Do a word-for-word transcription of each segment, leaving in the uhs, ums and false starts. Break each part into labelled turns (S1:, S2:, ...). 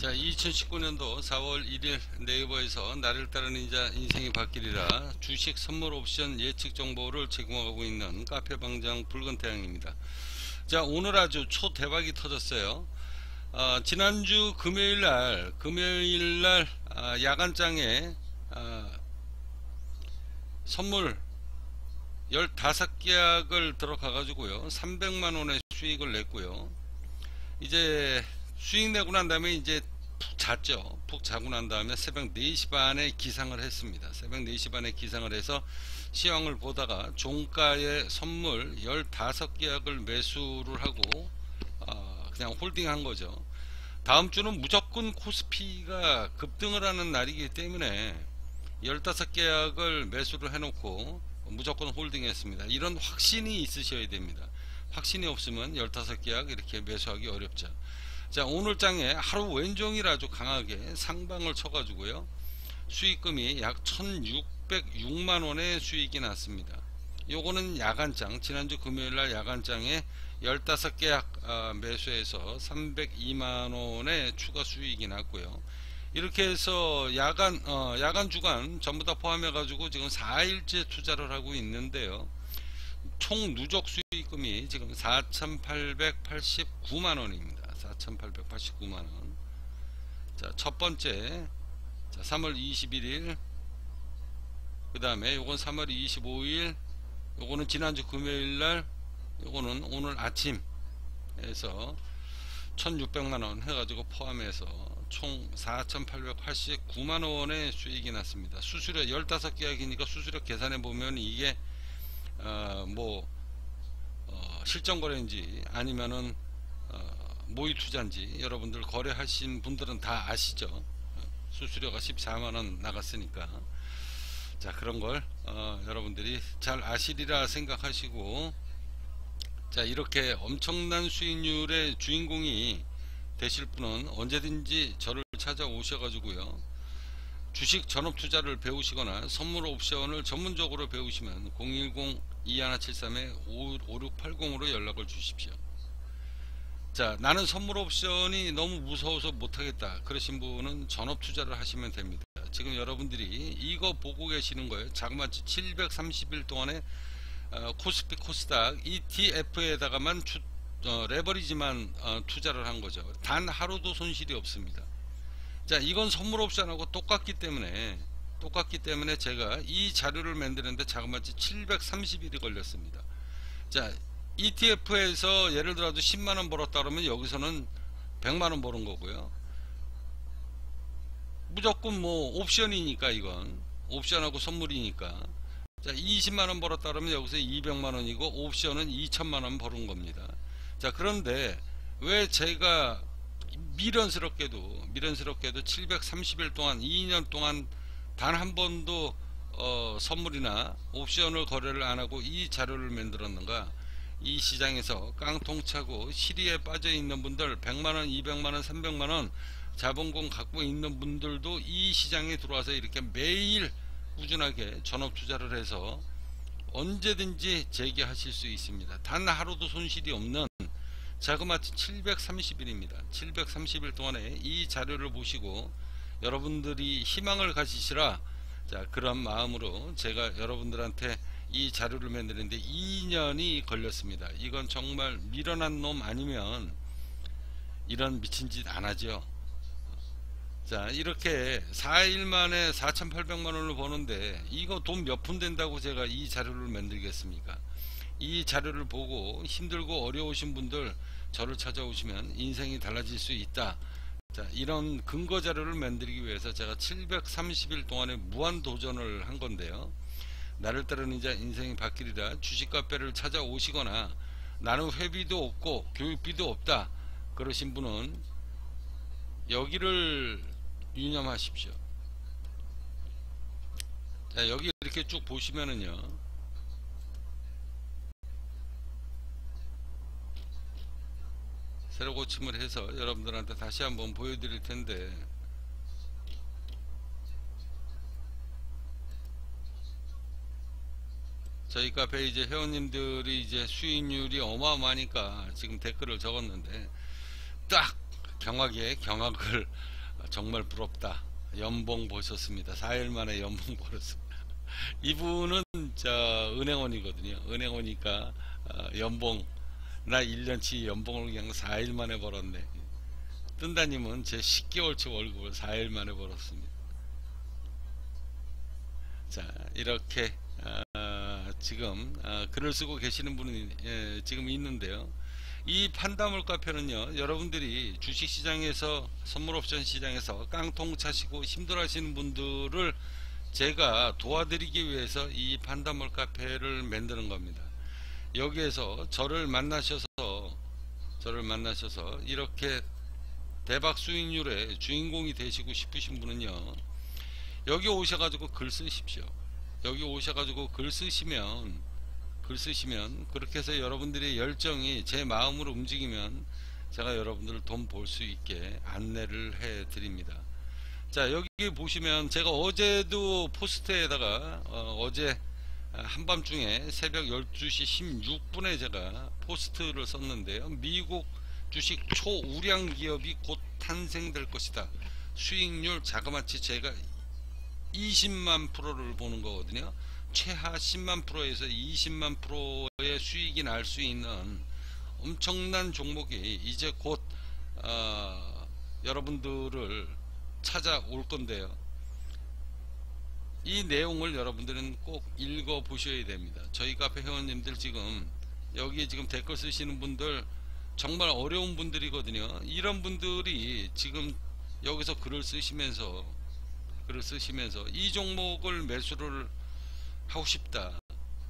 S1: 자, 이천십구 년도 사월 일일 네이버에서 나를 따르는 이자 인생이 바뀌리라 주식 선물 옵션 예측 정보를 제공하고 있는 카페방장 붉은태양입니다. 자, 오늘 아주 초대박이 터졌어요. 어, 지난주 금요일날 금요일날 아, 야간장에 아, 선물 열다섯 계약을 들어가 가지고요 삼백만원의 수익을 냈고요. 이제 수익 내고 난 다음에 이제 푹 잤죠. 푹 자고 난 다음에 새벽 네 시 반에 기상을 했습니다. 새벽 네 시 반에 기상을 해서 시황을 보다가 종가의 선물 열다섯 계약을 매수를 하고 어, 그냥 홀딩한 거죠. 다음 주는 무조건 코스피가 급등을 하는 날이기 때문에 열다섯 계약을 매수를 해놓고 무조건 홀딩했습니다. 이런 확신이 있으셔야 됩니다. 확신이 없으면 열다섯 계약 이렇게 매수하기 어렵죠. 자, 오늘 장에 하루 왼종일 아주 강하게 상방을 쳐가지고요 수익금이 약 천육백육만원의 수익이 났습니다. 요거는 야간장, 지난주 금요일날 야간장에 열다섯 계약 아, 매수해서 삼백이만원의 추가 수익이 났고요. 이렇게 해서 야간 어, 야간 주간 전부 다 포함해 가지고 지금 사 일째 투자를 하고 있는데요, 총 누적 수익금이 지금 사천팔백팔십구만원입니다. 사천팔백팔십구만원. 자, 첫번째 자, 삼월 이십일일, 그 다음에 요건 삼월 이십오일, 요거는 지난주 금요일날, 요거는 오늘 아침에서 천육백만원 해가지고 포함해서 총 사천팔백팔십구만원의 수익이 났습니다. 수수료 열다섯 계약이니까 수수료 계산해 보면 이게 어, 뭐 어, 실전거래인지 아니면은 어, 모의 투자인지 여러분들 거래하신 분들은 다 아시죠. 수수료가 십사만원 나갔으니까. 자, 그런걸 어, 여러분들이 잘 아시리라 생각하시고, 자, 이렇게 엄청난 수익률의 주인공이 되실 분은 언제든지 저를 찾아오셔 가지고요 주식 전업투자를 배우시거나 선물 옵션을 전문적으로 배우시면 공일공 이일칠삼 오육팔공으로 연락을 주십시오. 자, 나는 선물 옵션이 너무 무서워서 못하겠다 그러신 분은 전업투자를 하시면 됩니다. 지금 여러분들이 이거 보고 계시는 거예요. 자그마치 칠백삼십일 동안에 어, 코스피 코스닥 이티에프에다가만 추, 어, 레버리지만 어, 투자를 한 거죠. 단 하루도 손실이 없습니다. 자, 이건 선물 옵션하고 똑같기 때문에 똑같기 때문에 제가 이 자료를 만드는데 자그마치 칠백삼십 일이 걸렸습니다. 자, 이티에프에서 예를 들어도 십만원 벌었다 그러면 여기서는 백만원 버는 거고요. 무조건 뭐 옵션이니까, 이건 옵션하고 선물이니까. 자, 이십만원 벌었다 그러면 여기서 이백만원이고 옵션은 이천만원 버는 겁니다. 자, 그런데 왜 제가 미련스럽게도 미련스럽게도 칠백삼십 일 동안 이 년 동안 단 한 번도 어, 선물이나 옵션을 거래를 안 하고 이 자료를 만들었는가? 이 시장에서 깡통차고 시리에 빠져 있는 분들, 백만원, 이백만원, 삼백만원 자본금 갖고 있는 분들도 이 시장에 들어와서 이렇게 매일 꾸준하게 전업 투자를 해서 언제든지 재기하실 수 있습니다. 단 하루도 손실이 없는 자그마치 칠백삼십 일입니다. 칠백삼십 일 동안에 이 자료를 보시고 여러분들이 희망을 가지시라, 자, 그런 마음으로 제가 여러분들한테 이 자료를 만드는데 이 년이 걸렸습니다. 이건 정말 미련한 놈 아니면 이런 미친 짓 안 하죠. 자, 이렇게 사 일 만에 사천팔백만원을 버는데 이거 돈 몇 푼 된다고 제가 이 자료를 만들겠습니까? 이 자료를 보고 힘들고 어려우신 분들 저를 찾아오시면 인생이 달라질 수 있다. 자, 이런 근거 자료를 만들기 위해서 제가 칠백삼십 일 동안에 무한 도전을 한 건데요. 나를 따르는 이자 인생이 바뀌리라 주식 카페를 찾아오시거나 나는 회비도 없고 교육비도 없다 그러신 분은 여기를 유념하십시오. 자, 여기 이렇게 쭉 보시면은요, 새로 고침을 해서 여러분들한테 다시 한번 보여드릴 텐데, 저희 카페 이제 회원님들이 이제 수익률이 어마어마하니까 지금 댓글을 적었는데 딱 경악에 경악을 정말 부럽다. 연봉 보셨습니다. 사 일 만에 연봉 벌었습니다. 이분은 저 은행원이거든요. 은행원이니까 어, 연봉 나 일 년치 연봉을 그냥 사 일 만에 벌었네. 뜬다님은 제 십 개월치 월급을 사 일 만에 벌었습니다. 자, 이렇게 어, 지금 어, 글을 쓰고 계시는 분이 예, 지금 있는데요. 이 판다물 카페는요, 여러분들이 주식시장에서 선물옵션 시장에서 깡통 차시고 힘들어하시는 분들을 제가 도와드리기 위해서 이 판다물 카페를 만드는 겁니다. 여기에서 저를 만나셔서 저를 만나셔서 이렇게 대박 수익률의 주인공이 되시고 싶으신 분은요, 여기 오셔가지고 글 쓰십시오. 여기 오셔가지고 글 쓰시면 글 쓰시면 그렇게 해서 여러분들의 열정이 제 마음으로 움직이면 제가 여러분들을 돈 벌 수 있게 안내를 해 드립니다. 자, 여기 보시면 제가 어제도 포스트에다가 어, 제 한밤중에 새벽 열두 시 십육 분에 제가 포스트를 썼는데요. 미국 주식 초우량 기업이 곧 탄생될 것이다. 수익률 자그마치 제가 이십만 프로를 보는 거거든요. 최하 십만 프로에서 이십만 프로의 수익이 날 수 있는 엄청난 종목이 이제 곧 어, 여러분들을 찾아올 건데요. 이 내용을 여러분들은 꼭 읽어 보셔야 됩니다. 저희 카페 회원님들 지금 여기 지금 댓글 쓰시는 분들 정말 어려운 분들이거든요. 이런 분들이 지금 여기서 글을 쓰시면서 글을 쓰시면서 이 종목을 매수를 하고 싶다.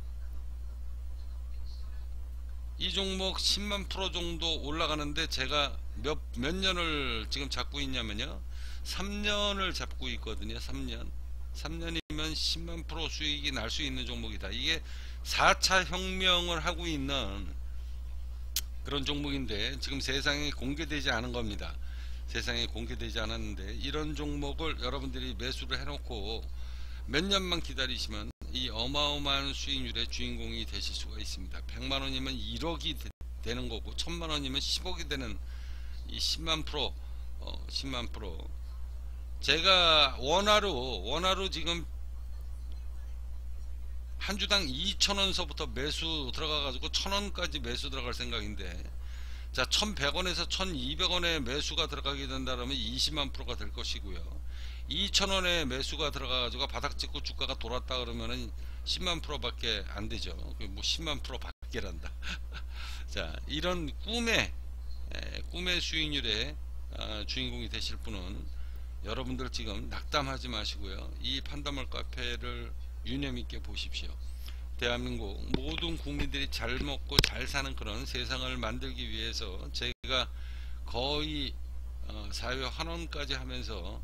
S1: 이 종목 십만 프로 정도 올라가는데 제가 몇, 몇 년을 지금 잡고 있냐면요. 삼 년을 잡고 있거든요. 삼 년. 삼 년이면 십만 프로 수익이 날 수 있는 종목이다. 이게 사 차 혁명을 하고 있는 그런 종목인데 지금 세상에 공개되지 않은 겁니다. 세상에 공개되지 않았는데 이런 종목을 여러분들이 매수를 해놓고 몇 년만 기다리시면 이 어마어마한 수익률의 주인공이 되실 수가 있습니다. 백만 원이면 일억이 되는 거고 천만 원이면 십억이 되는 이 십만 프로 어, 십만 프로 제가 원화로 원화로 지금 한 주당 이천 원서부터 매수 들어가 가지고 천 원까지 매수 들어갈 생각인데, 자 천백 원에서 천이백 원에 매수가 들어가게 된다면 이십만 프로가 될 것이고요. 이천 원에 매수가 들어가 가지고 바닥 찍고 주가가 돌았다 그러면은 십만 프로밖에 안 되죠. 뭐 십만 프로 밖에란다. 자, 이런 꿈의 에, 꿈의 수익률의 아, 주인공이 되실 분은 여러분들 지금 낙담하지 마시고요. 이 판다물 카페를 유념 있게 보십시오. 대한민국 모든 국민들이 잘 먹고 잘 사는 그런 세상을 만들기 위해서 제가 거의 어, 사회 환원까지 하면서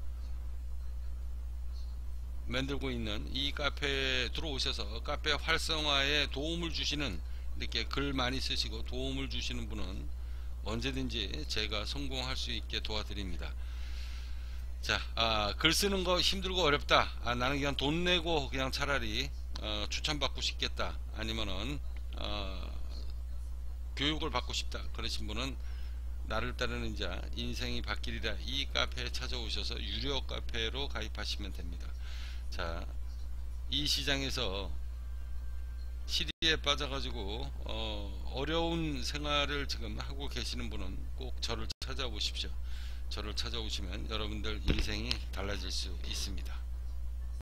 S1: 만들고 있는 이 카페에 들어오셔서 카페 활성화에 도움을 주시는, 이렇게 글 많이 쓰시고 도움을 주시는 분은 언제든지 제가 성공할 수 있게 도와드립니다. 자, 아, 글 쓰는 거 힘들고 어렵다. 아, 나는 그냥 돈 내고 그냥 차라리 어, 추천받고 싶겠다. 아니면은 어, 교육을 받고 싶다. 그러신 분은 나를 따르는 자 인생이 바뀌리라 이 카페에 찾아오셔서 유료 카페로 가입하시면 됩니다. 자, 이 시장에서 시리에 빠져가지고 어, 어려운 생활을 지금 하고 계시는 분은 꼭 저를 찾아보십시오. 저를 찾아오시면 여러분들 인생이 달라질 수 있습니다.